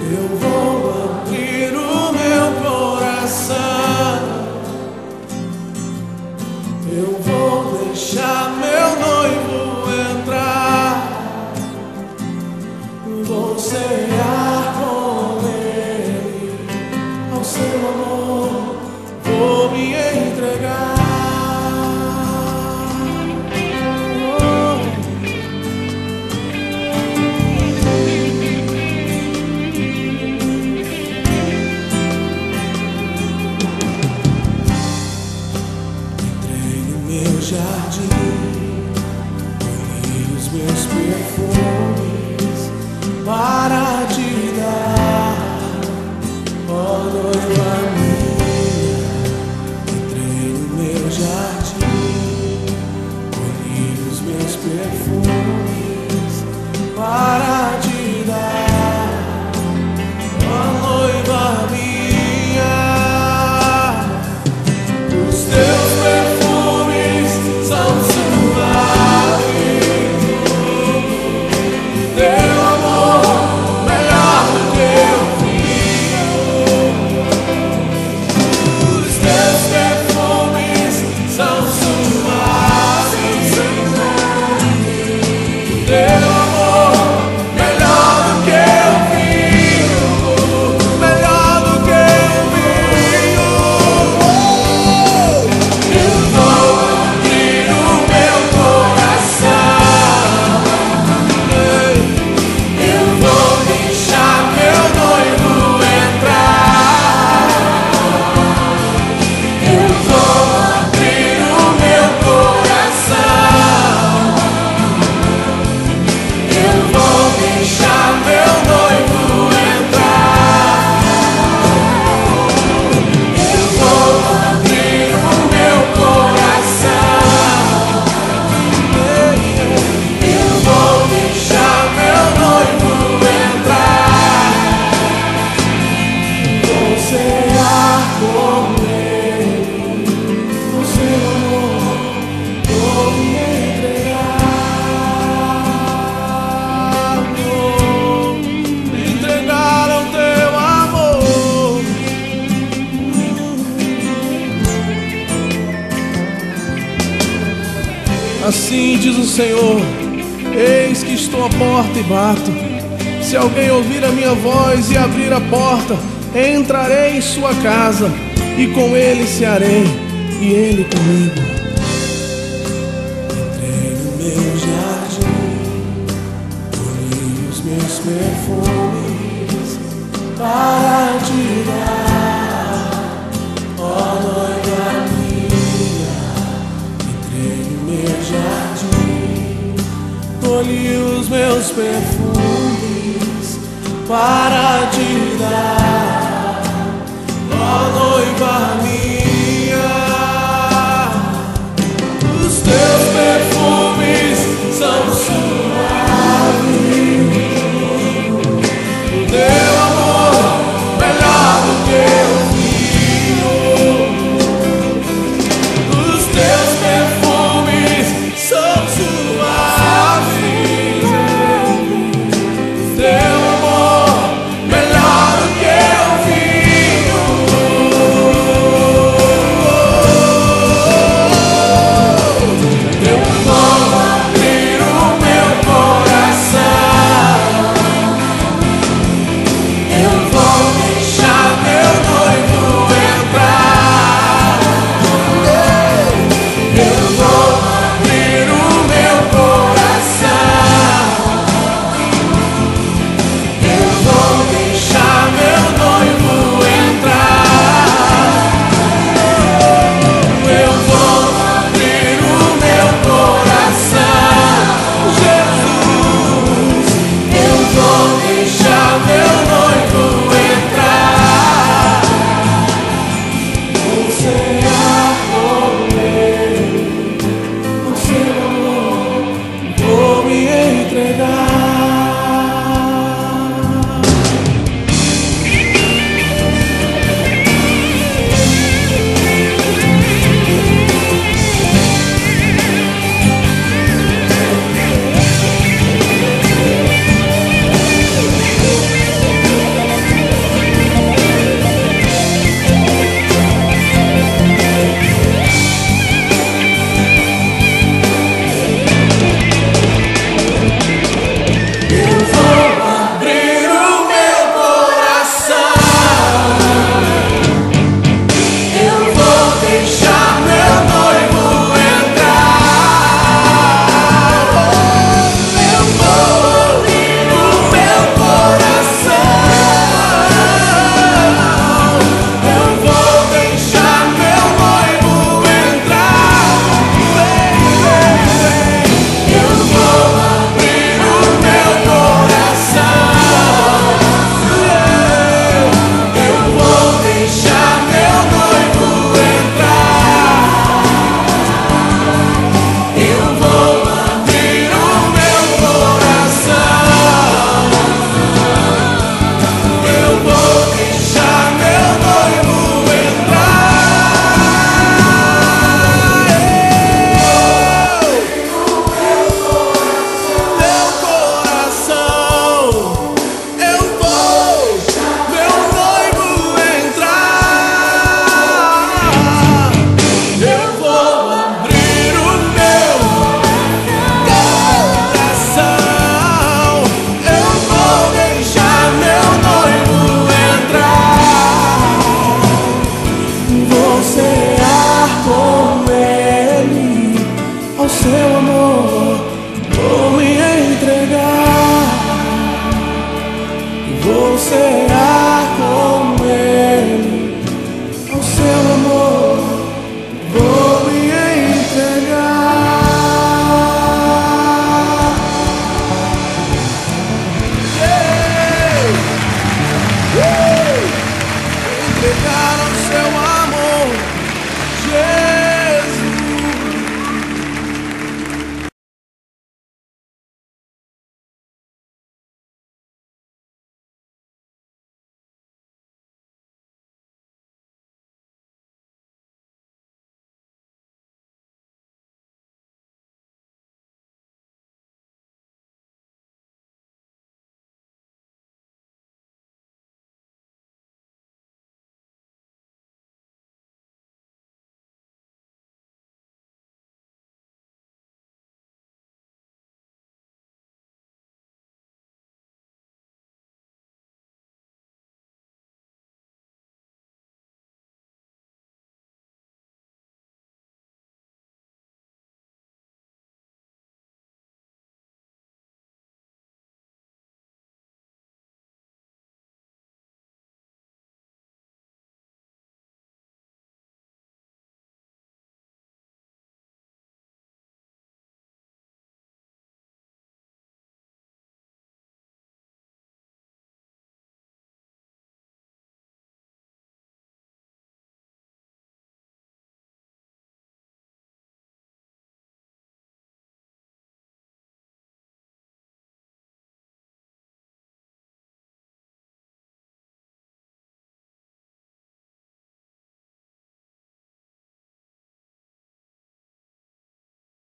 Eu vou abrir o meu coração, eu vou deixar meu noivo entrar, vou cear com ele, ao seu amor vou me entregar. Jardim, colhi os meus perfumes para te dar, ó noiva minha. Entrei no meu jardim, colhi os meus perfumes para te dar, ó noiva minha. Os teus perfumes são suaves, teu amor melhor do que o vinho. Os teus perfumes são suaves, teu amor melhor do que o vinho, melhor do que o vinho. Eu vou abrir o meu coração, eu vou deixar meu noivo entrar, eu vou abrir o meu coração, eu vou deixar meu noivo entrar, eu vou abrir o meu coração, eu vou deixar meu noivo entrar, vou cear com ele, o seu amor vou me entregar ao teu amor. Assim diz o Senhor: eis que estou à porta e bato. Se alguém ouvir a minha voz e abrir a porta, entrarei em sua casa, e com ele cearei, e ele comigo. Entrei no meu jardim, colhi os meus perfumes para te dar, ó noiva minha. Entrei no meu jardim, colhi os meus perfumes para te dar, ó noiva minha. Os teus perfumes são suaves, o teu amor melhor do que o vinho. Os teus perfumes são suaves, teu amor melhor você